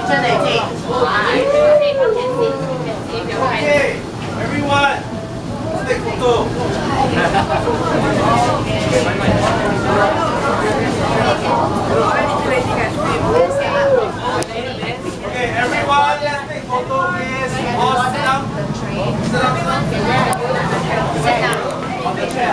Okay, everyone, let's take photo. Okay, everyone, let's take photo, please. All sit down. Sit down. On the chair.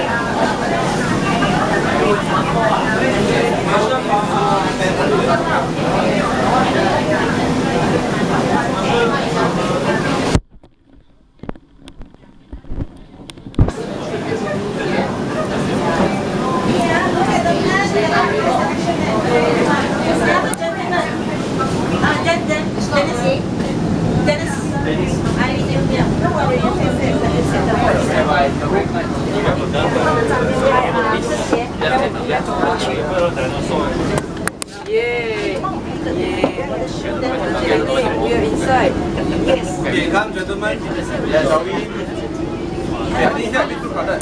Yay! We are inside. Yes. Okay, come gentlemen. Shall we? Okay, I think here a bit too crowded.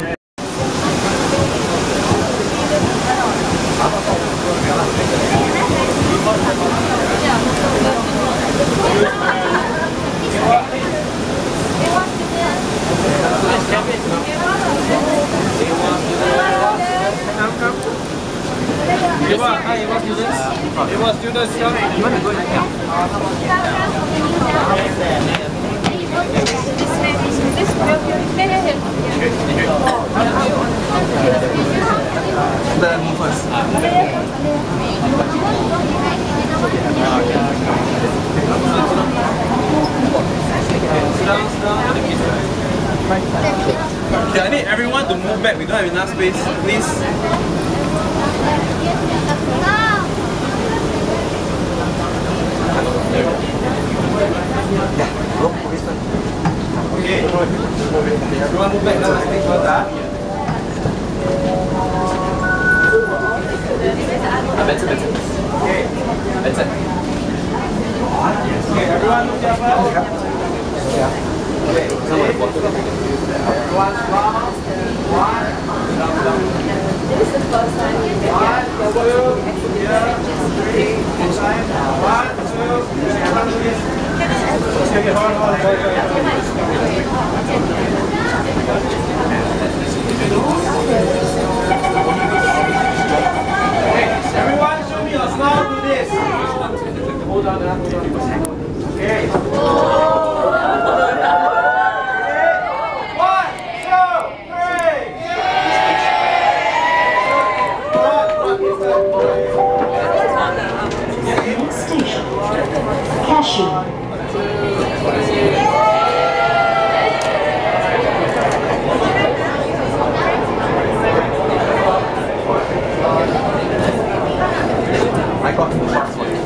Eva students, come. You want to go in here? Then move first. Okay, I need everyone to move back. We don't have enough space, please. Okay, everyone move back now. Let's take photo. Better. Okay. Better. Okay, everyone look careful. Okay. Everyone smile. One. Down. This is the first time we have 1, 2, here, 3, inside. 1, 2, hold on. Everyone, show me your smile. Do this. Hold on. Okay. 1, 2, 3. Station. Cashew. I got 2 shots for you.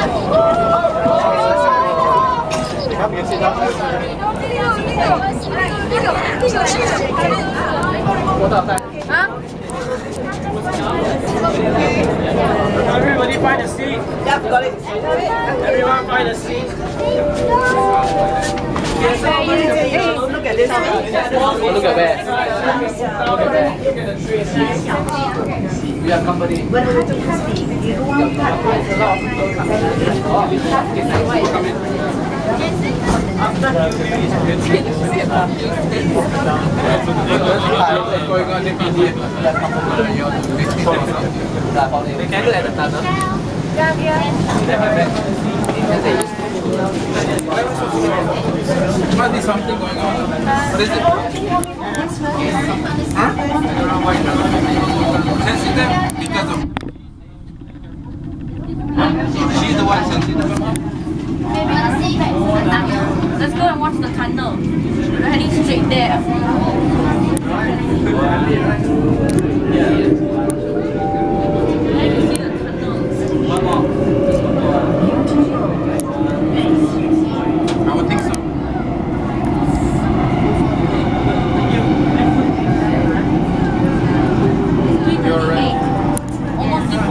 Everybody find a seat. Yep, got it. Everyone find a seat. Look at this. Look at where? Look at where? We are company. Can you let the tunnel? What is something going on? What is it? Huh? Sensitive because of she's the one sensitive. Let's go and watch the tunnel. We're heading straight there. I would think so. You're right. Almost 2:40.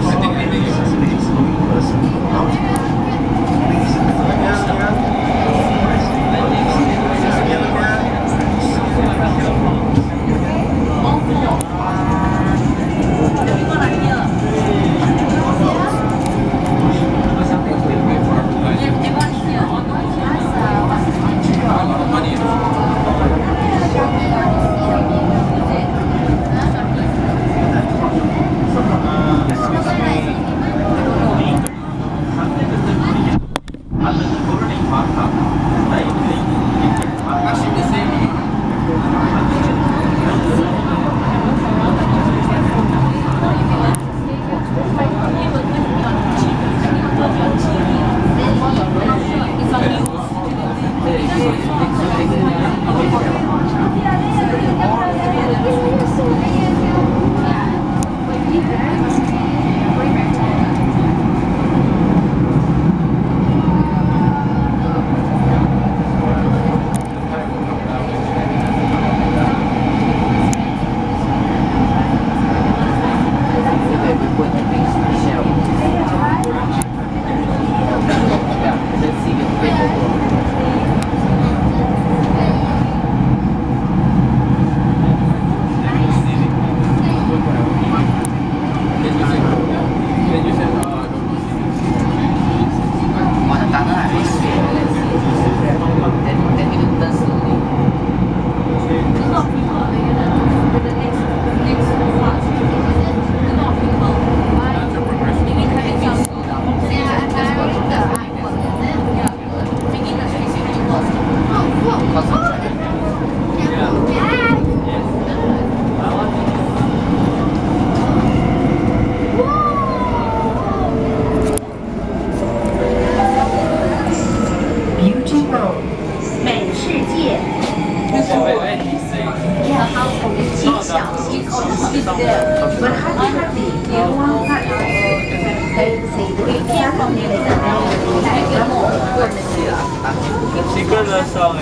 Secret love song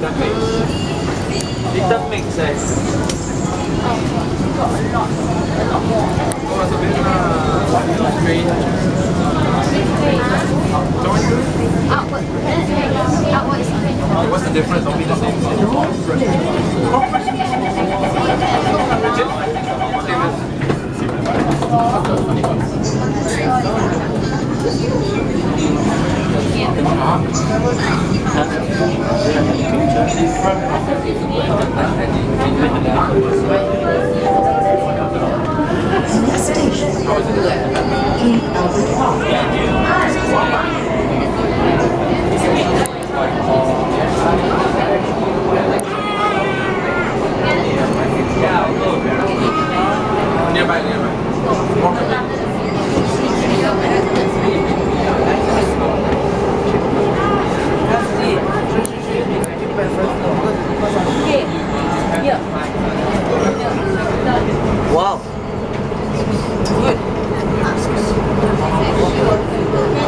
Little Mix What's the difference? Don't be the same. Next station, King Albert Park. Nearby. Walk a bit. Wow. Good.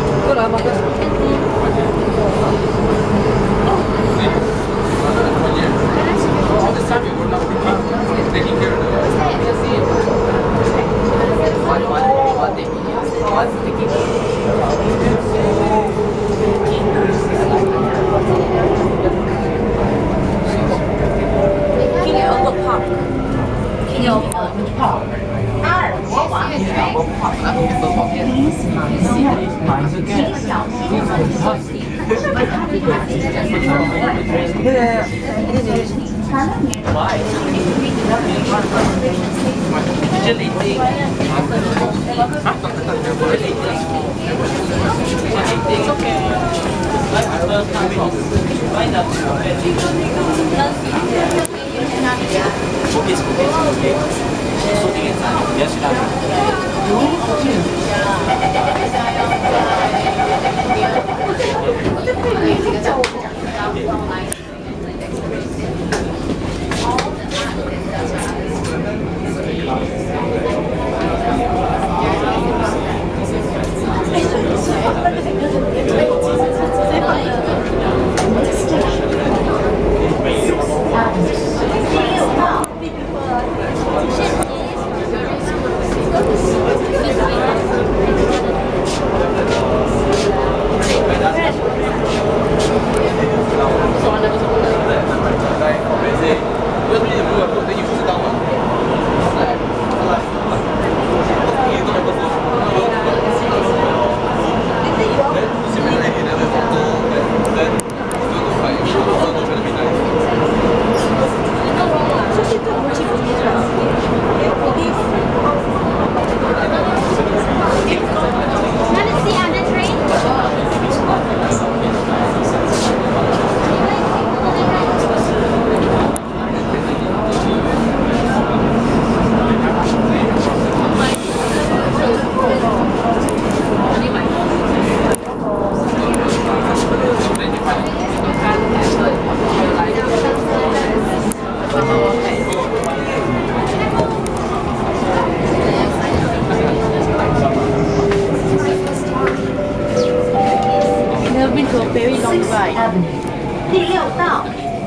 第6道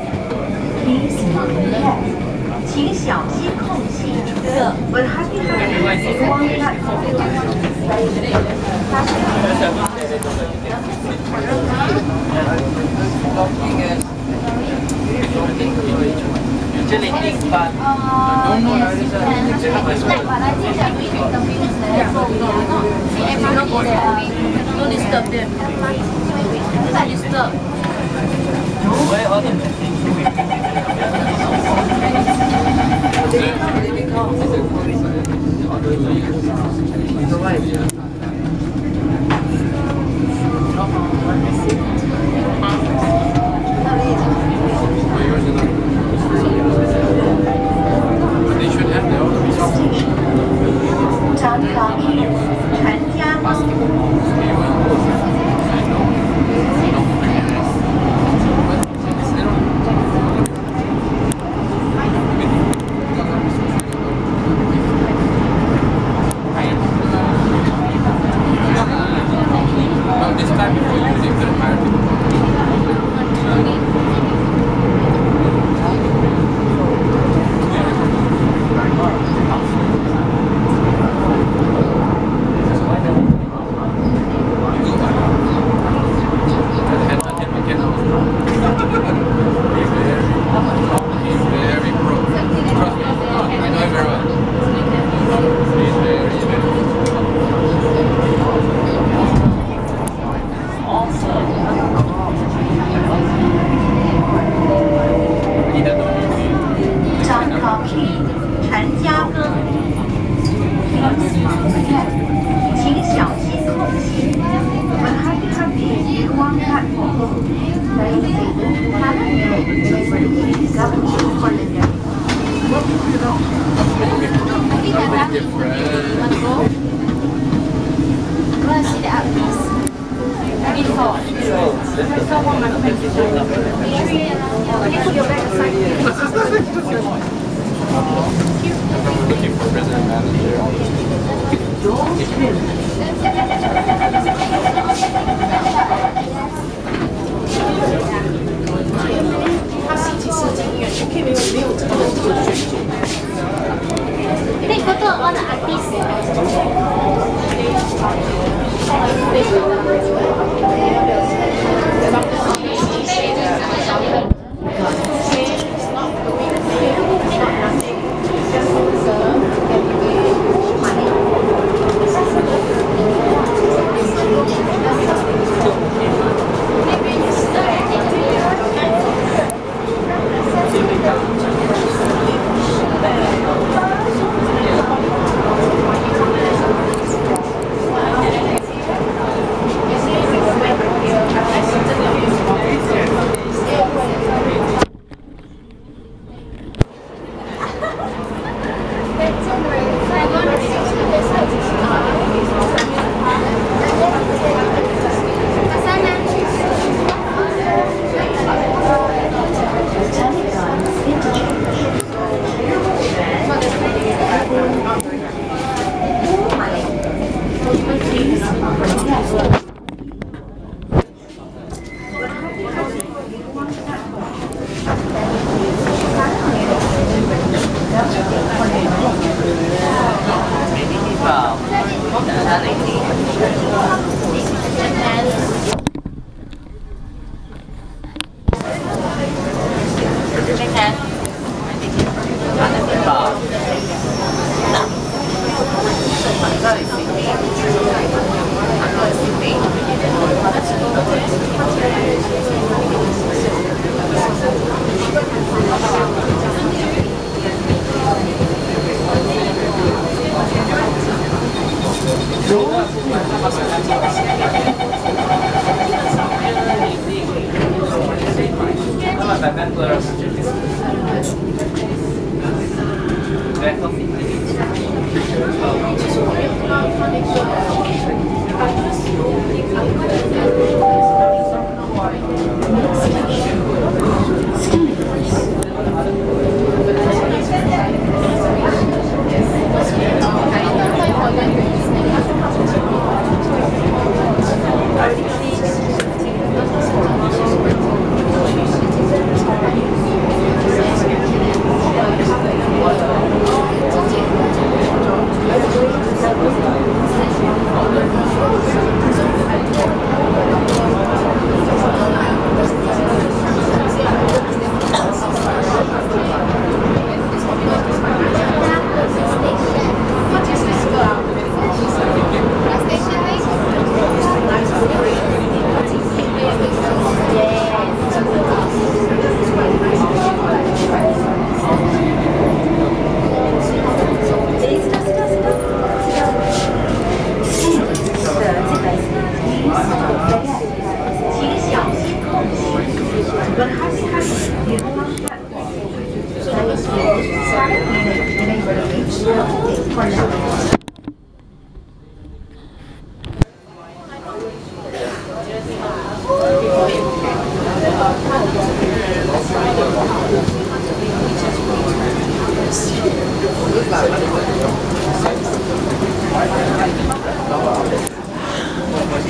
，Please mind gap， 请小心空隙。But happy happy one Don't disturb them. Don't disturb. Looking for president manager. Take photo of all the artists.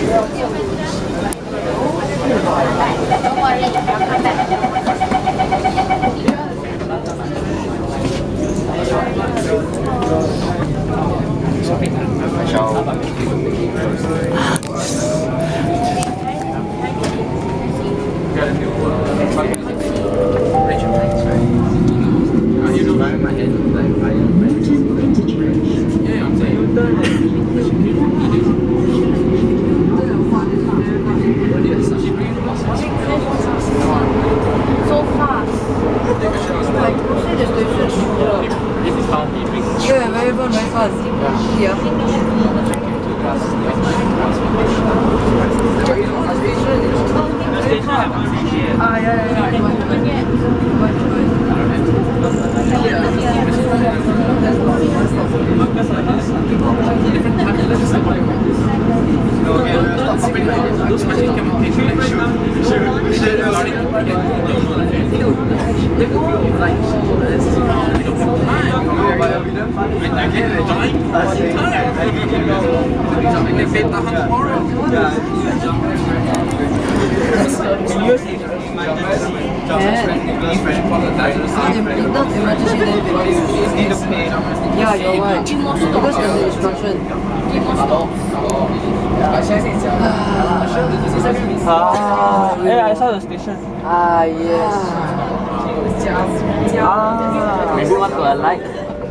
worry, I'll come back. So fast. Like, see the station. This is how he brings. Yeah, very fun, very fast. Yeah. Ah, yeah. Yeah, you're right. Because there's an instruction. Hey, I saw the station. Ah, yes. Maybe want to alight.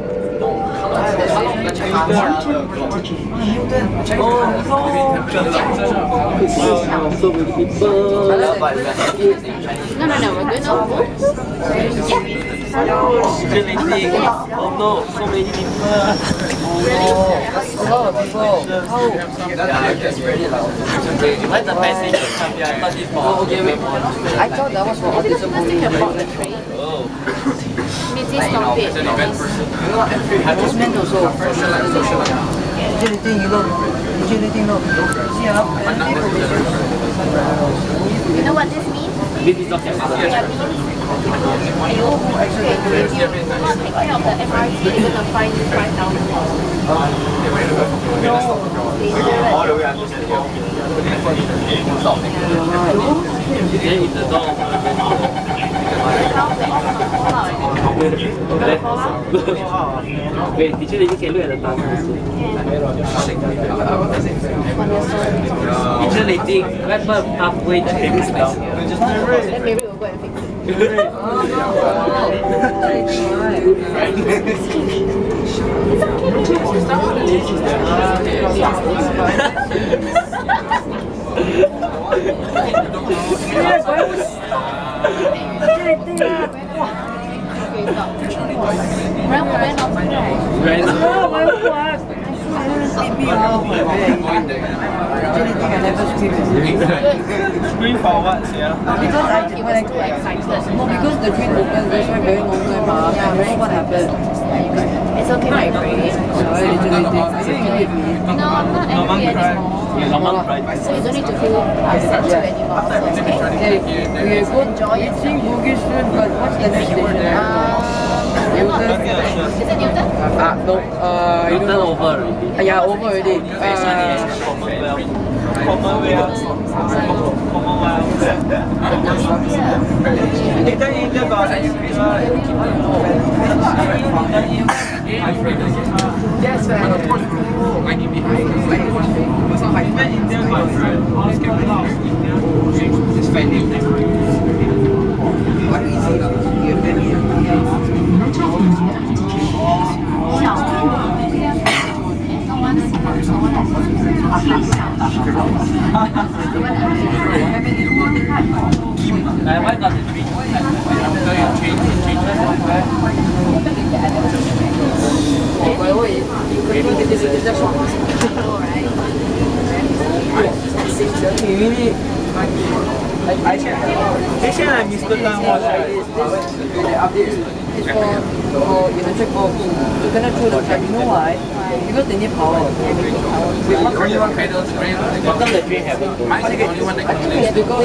So many people. No, we're going over. Oh no, so many people. A lot of people. Why the passage come here? I thought it's for okay, wait. I thought that was for autism only. Adjustment also. Agility, you know. Agility, no. See, You know what this means? This is not It means if you not take care of the MRT, you're going to find you 5,000. Then in the door. Wait, did you can look at the time also? Teacher, they think right about halfway the train is down. Then maybe we'll go and fix it. Screen for what, yeah? Because the train opens, that's why very long time. I don't know what happened. It's okay, my brain. No, I'm not angry anymore. So you don't need to feel upset anymore. So it's okay. We go eating Bugis food, but what's the next station? Newton. Is it Newton? No. You turn over already. Yeah, over already. Commonwealth. Little India got Yes, Why not the tree? Mr. Tan was It's for electric bulbs. You cannot throw the track. You know why? Because they need power. How come the tree have it? I think it's because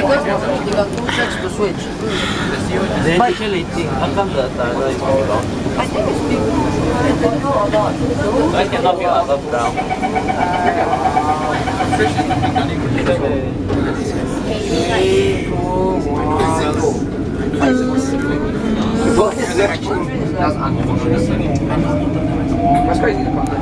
they got two tracks to switch. Then teacher Lei Jing, how come the driver is wrong? I think it's big. Control a lot. I cannot be above ground. That's unfortunate. What's crazy about that?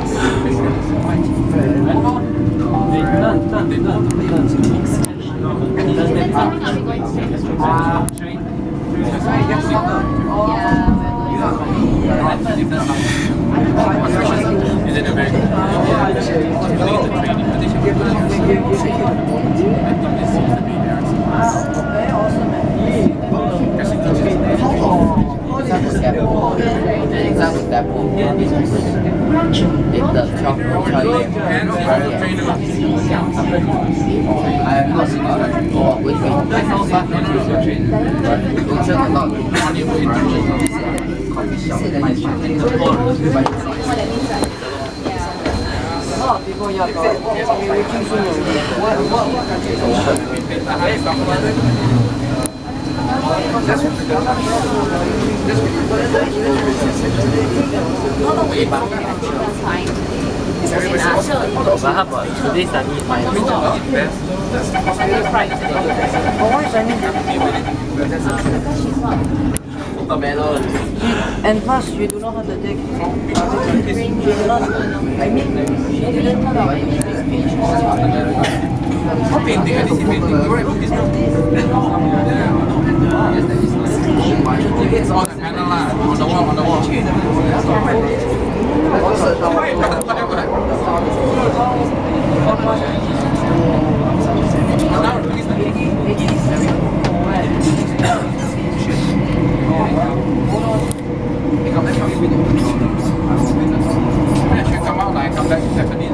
Is it a very Very awesome. Example step 1. If the top I have not seen it or which one. A lot of people, yeah, we're reaching soon. But how about today's Sunny is my And plus, you do not have the deck. You do not, I mean, she didn't turn out any speech. painting? I didn't see painting. You were able to It's on the panel lah, on the wall, on the wall. Come out like come back to Japanese.